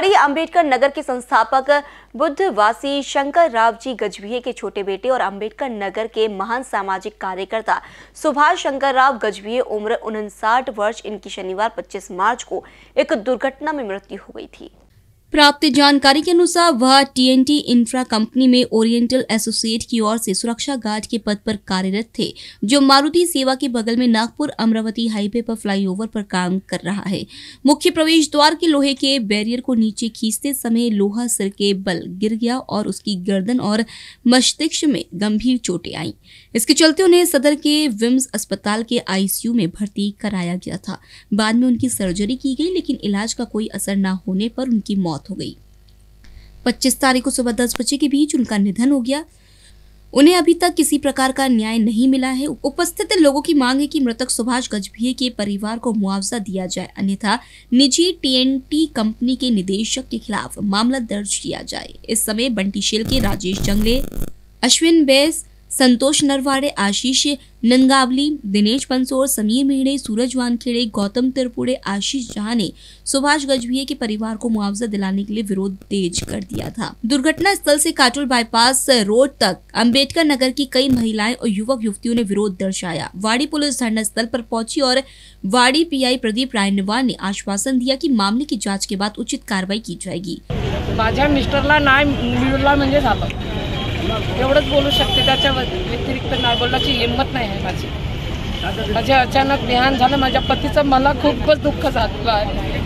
वाड़ी अंबेडकर नगर के संस्थापक बुद्धवासी शंकर राव जी गजभिये के छोटे बेटे और अंबेडकर नगर के महान सामाजिक कार्यकर्ता सुभाष शंकर राव गजभिये उम्र 59 वर्ष, इनकी शनिवार 25 मार्च को एक दुर्घटना में मृत्यु हो गई थी। प्राप्त जानकारी के अनुसार वह टीएनटी इंफ्रा कंपनी में ओरिएंटल एसोसिएट की ओर से सुरक्षा गार्ड के पद पर कार्यरत थे, जो मारुति सेवा के बगल में नागपुर अमरावती हाईवे पर फ्लाईओवर पर काम कर रहा है। मुख्य प्रवेश द्वार के लोहे के बैरियर को नीचे खींचते समय लोहा सिर के बल गिर गया और उसकी गर्दन और मस्तिष्क में गंभीर चोटें आईं। इसके चलते उन्हें सदर के विम्स अस्पताल के आईसीयू में भर्ती कराया गया था। बाद में उनकी सर्जरी की गई, लेकिन इलाज का कोई असर न होने पर उनकी मौत हो गई। 25 तारीख को सुबह 10 बजे के बीच उनका निधन हो गया। उन्हें अभी तक किसी प्रकार का न्याय नहीं मिला है। उपस्थित लोगों की मांग है कि मृतक सुभाष गजभिये के परिवार को मुआवजा दिया जाए, अन्यथा निजी टीएनटी कंपनी के निदेशक के खिलाफ मामला दर्ज किया जाए। इस समय बंटी शेलके, राजेश जंगले, अश्विन बैस, संतोष नरवाड़े, आशीष नंगावली, दिनेश पंसोर, समीर मेहड़े, सूरज वानखेड़े, गौतम तिरपुड़े, आशीष जहां ने सुभाष गजभिये के परिवार को मुआवजा दिलाने के लिए विरोध तेज कर दिया था। दुर्घटना स्थल से काटोल बाईपास रोड तक अंबेडकर नगर की कई महिलाएं और युवक युवतियों ने विरोध दर्शाया। वाड़ी पुलिस धरना स्थल पर पहुंची और वाड़ी पीआई प्रदीप रायनवार ने आश्वासन दिया कि मामले की जाँच के बाद उचित कार्रवाई की जाएगी। माझ्या मिस्टरला न्याय मिळाला म्हणजे झालं, एवढंच बोलू शकते, त्याच्या व्यतिरिक्त नाही बोलण्याची हिंमत नाही आहे माझी। माझे अचानक देहांत झालं माझ्या पतीचं, मला खूपच दुःख झालं आहे।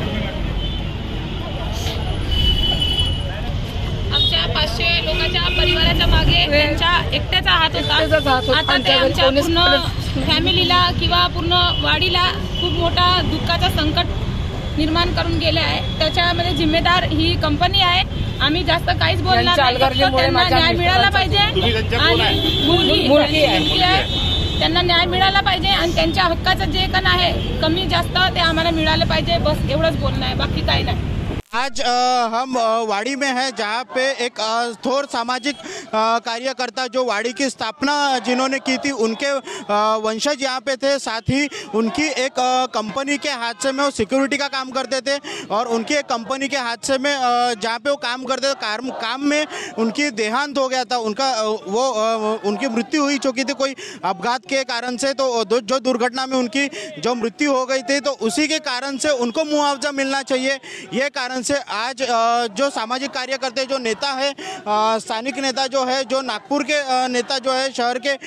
आमच्या 500 लोकांच्या परिवाराच्या मागे त्यांच्या एकट्याचा हात होता। आता ते आमच्या पूर्ण फॅमिलीला किंवा पूर्ण वाडीला खूप मोठा दुःखाचा संकट निर्माण करून गेले आहे। त्याच्यामध्ये जिम्मेदार ही कंपनी आहे। आम्ही जास्त काहीच बोलणार नाही। त्यांना न्याय मिळाला पाहिजे आणि मुलगी आहे, त्यांना न्याय मिळाला पाहिजे आणि त्यांच्या हक्काचं जे पण आहे कमी जास्त ते आम्हाला मिळालं पाहिजे, बस एवढंच बोलणं आहे, बाकी काही नाही। आज हम वाड़ी में हैं, जहाँ पे एक थोर सामाजिक कार्यकर्ता जो वाड़ी की स्थापना जिन्होंने की थी, उनके वंशज यहाँ पे थे। साथ ही उनकी एक कंपनी के हादसे में वो सिक्योरिटी का काम करते थे और उनकी एक कंपनी के हादसे में जहाँ पे वो काम करते थे, काम में उनकी देहांत हो गया था। उनकी मृत्यु हुई चुकी थी कोई अपघात के कारण से। तो जो दुर्घटना में उनकी जो मृत्यु हो गई थी, तो उसी के कारण से उनको मुआवजा मिलना चाहिए। ये कारण से आज जो सामाजिक कार्यकर्ता जो नेता है, स्थानिक नेता जो है, जो नागपुर के नेता जो है, शहर के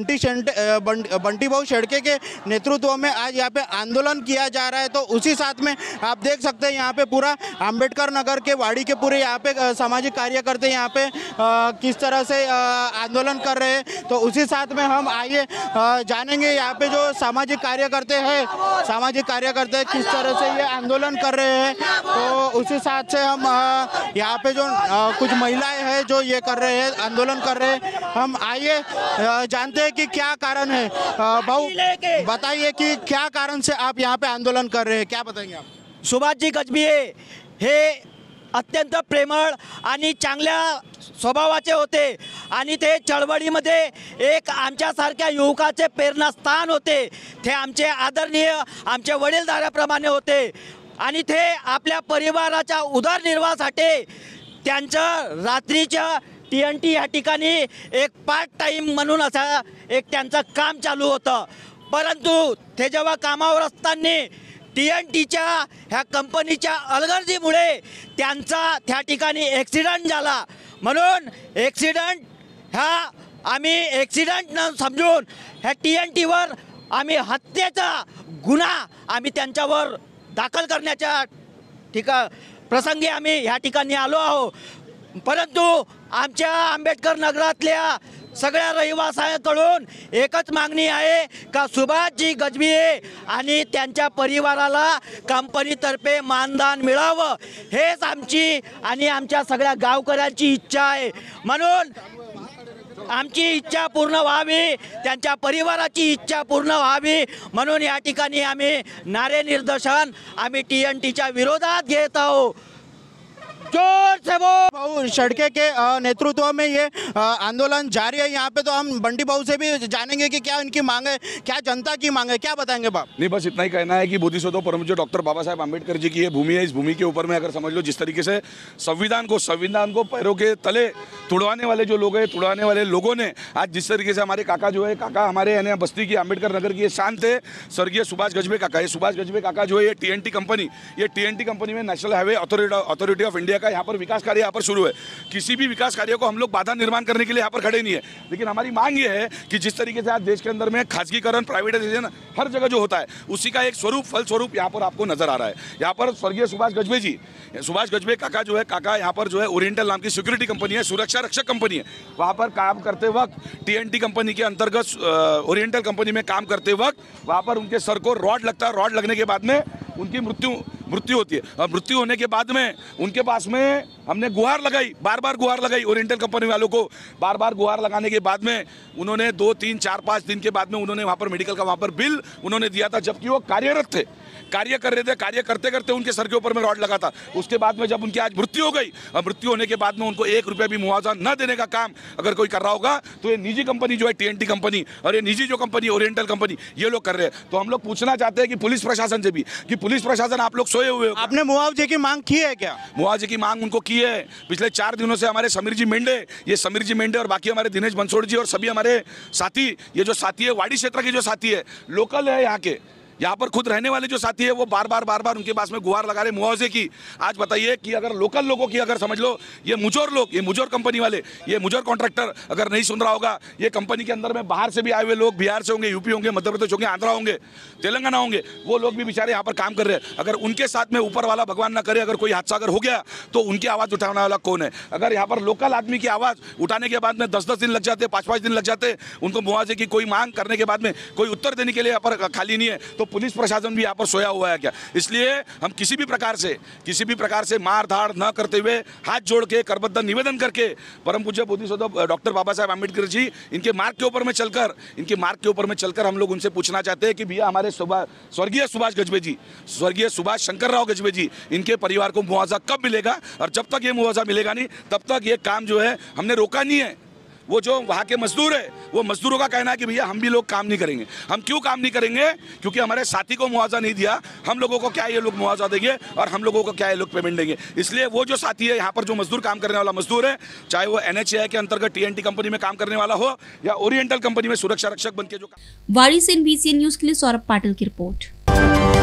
बंटी भाऊ शेड़के के नेतृत्व में आज यहाँ पे आंदोलन किया जा रहा है। तो उसी साथ में आप देख सकते हैं यहाँ पे पूरा अंबेडकर नगर के वाड़ी के पूरे यहाँ पे सामाजिक कार्यकर्ता यहाँ पे किस तरह से आंदोलन कर रहे हैं। तो उसी साथ में हम आइए जानेंगे यहाँ पे जो सामाजिक कार्यकर्ता है किस तरह से ये आंदोलन कर रहे हैं। तो उसी साथ से हम यहाँ पे जो कुछ महिलाएं हैं जो ये कर रहे हैं, आंदोलन कर रहे हैं, हम आइए जानते हैं कि क्या कारण है। भाऊ बताइए कि क्या कारण से आप यहाँ पे आंदोलन कर रहे हैं, क्या बताएंगे आप? सुभाष जी गजभिये हे अत्यंत प्रेमळ आणि चांगल्या स्वभावाचे होते आणि ते चळवळीमध्ये एक आमच्यासारख्या युवकाचे प्रेरणास्थान होते। ते आमचे आदरणीय, आमचे वडीलधाऱ्याप्रमाणे होते आणि ते आपल्या परिवाराच्या उदरनिर्वाहासाठी त्यांचं रात्रीच्या टीएनटी या ठिकाणी एक पार्ट टाइम म्हणून असा एक त्यांचं काम चालू होतं। परंतु ते जेव्हा कामावर असताना टीएनटीच्या ह्या कंपनीच्या अलगर्जीमुळे त्यांचा त्या ठिकाणी ॲक्सिडेंट झाला। म्हणून आम्ही ॲक्सिडेंट न समजून ह्या टीएनटीवर आम्ही हत्येचा गुन्हा आम्ही त्यांच्यावर दाखल करण्याच्या प्रसंगी आम्ही ह्या ठिकाणी आलो आहोत। परंतु आमच्या आंबेडकर नगरातल्या सगळ्या रहिवाशांकडून एकच मागणी आहे का सुभाषजी गजभिये आणि त्यांच्या परिवाराला कंपनीतर्फे मानधन मिळावं, हेच आमची आणि आमच्या सगळ्या गावकऱ्यांची इच्छा आहे। म्हणून आमची इच्छा पूर्ण व्हावी, त्यांच्या परिवाराची इच्छा पूर्ण व्हावी, म्हणून या ठिकाणी आम्ही नारे निर्देशन आम्ही टीएनटीच्या विरोधात घेत आहोत। जोर से भाऊ सड़के के नेतृत्व में ये आंदोलन जारी है। यहाँ पे तो हम बंटी भाऊ से भी जानेंगे कि क्या इनकी मांग है, क्या जनता की मांग है, क्या बताएंगे बाप? नहीं, बस इतना ही कहना है कि बोधिसत्व परम पूज्य डॉक्टर बाबा साहेब आम्बेडकर जी की ये भूमि है। इस भूमि के ऊपर में अगर समझ लो जिस तरीके से संविधान को पैरों के तले तुड़वाने वाले जो लोग हैं, तुड़वाने वाले लोगों ने आज जिस तरीके से हमारे काका जो है, काका हमारे यानी बस्ती की अम्बेडकर नगर की ये शान थे स्वर्गीय सुभाष गजबे काका। ये सुभाष गजबे काका जो है ये टीएनटी कंपनी में National Highway Authority of India का यहाँ पर विकास कार्य यहाँ पर शुरू है। किसी भी विकास कार्य को हम लोग बाधा निर्माण करने के लिए यहाँ पर खड़े नहीं है, लेकिन हमारी मांग ये है कि जिस तरीके से आज देश के अंदर में खासगीकरण, प्राइवेटाइजेशन हर जगह जो होता है उसी का एक फल स्वरूप यहाँ पर आपको नजर आ रहा है। यहाँ पर स्वर्गीय सुभाष गजबे काका जो है, काका यहाँ पर जो है ओरिएंटल नाम की सिक्योरिटी कंपनी है, सुरक्षा रक्षक कंपनी है। वहाँ पर काम करते वक्त टीएनटी कंपनी के अंतर्गत ओरिएंटल कंपनी में काम करते वक्त वहाँ पर उनके सर को रॉड लगता है। रॉड लगने के बाद में उनकी मृत्यु होती है। और मृत्यु होने के बाद में उनके पास में हमने गुहार लगाई, बार बार गुहार लगाई ओरिएंटल कंपनी वालों को। बार बार गुहार लगाने के बाद में उन्होंने 2, 3, 4, 5 दिन के बाद में उन्होंने वहाँ पर मेडिकल का वहाँ पर बिल उन्होंने दिया था, जबकि वो कार्यरत थे, कार्य कर रहे थे। कार्य करते करते उनके सर के ऊपर में रॉड लगा था। उसके बाद में जब उनकी आज मृत्यु हो गई और मृत्यु होने के बाद में उनको 1 रुपया भी मुआवजा न देने का काम अगर कोई कर रहा होगा तो ये निजी कंपनी जो है टीएनटी कंपनी और ये निजी जो कंपनी ओरिएंटल कंपनी ये लोग कर रहे हैं। तो हम लोग पूछना चाहते हैं कि पुलिस प्रशासन से भी कि पुलिस प्रशासन आप लोग सोए हुए हो। आपने मुआवजे की मांग की है क्या? मुआवजे की मांग उनको की है। पिछले 4 दिनों से हमारे समीर जी मेंढे और बाकी हमारे दिनेश बंसोड़ जी और सभी हमारे साथी, ये जो साथी है वाड़ी क्षेत्र के जो साथी है, लोकल है यहाँ के, यहाँ पर खुद रहने वाले जो साथी है वो बार बार उनके पास में गुहार लगा रहे मुआवजे की। आज बताइए कि अगर लोकल लोगों की अगर समझ लो ये मुजोर लोग, ये मुजोर कंपनी वाले, ये मुजोर कॉन्ट्रैक्टर अगर नहीं सुन रहा होगा, ये कंपनी के अंदर में बाहर से भी आए हुए लोग, बिहार से होंगे, यूपी होंगे, मध्य प्रदेश होंगे, आंध्रा होंगे, तेलंगाना होंगे, वो लोग भी बेचारे यहाँ पर काम कर रहे हैं। अगर उनके साथ में ऊपर वाला भगवान ना करे अगर कोई हादसा अगर हो गया तो उनकी आवाज़ उठाने वाला कौन है? अगर यहाँ पर लोकल आदमी की आवाज़ उठाने के बाद में 10-10 दिन लग जाते, 5-5 दिन लग जाते, उनको मुआवजे की कोई मांग करने के बाद में कोई उत्तर देने के लिए यहाँ पर खाली नहीं है, तो पुलिस प्रशासन भी यहाँ पर सोया हुआ है क्या? इसलिए हम किसी भी प्रकार से मार धाड़ न करते हुए हाथ जोड़ के करबद्ध निवेदन करके परम पूज्य बोधिसत्व डॉक्टर बाबा साहेब आम्बेडकर जी इनके मार्ग के ऊपर में चलकर हम लोग उनसे पूछना चाहते हैं कि भैया हमारे स्वर्गीय सुभाष शंकरराव गजबे जी इनके परिवार को मुआवजा कब मिलेगा? और जब तक ये मुआवजा मिलेगा नहीं तब तक ये काम जो है हमने रोका नहीं है। वो जो वहाँ के मजदूर है, वो मजदूरों का कहना है कि भैया हम भी लोग काम नहीं करेंगे। हम क्यों काम नहीं करेंगे? क्योंकि हमारे साथी को मुआवजा नहीं दिया, हम लोगों को क्या ये लोग मुआवजा देंगे और हम लोगों को क्या ये लोग पेमेंट देंगे? इसलिए वो जो साथी है यहाँ पर जो मजदूर काम करने वाला मजदूर है, चाहे वो NHAI के अंतर्गत टीएनटी कंपनी में काम करने वाला हो या ओरिएंटल कंपनी में सुरक्षा रक्षक बन के जो वाड़ी से NBCN न्यूज के लिए सौरभ पाटिल की रिपोर्ट।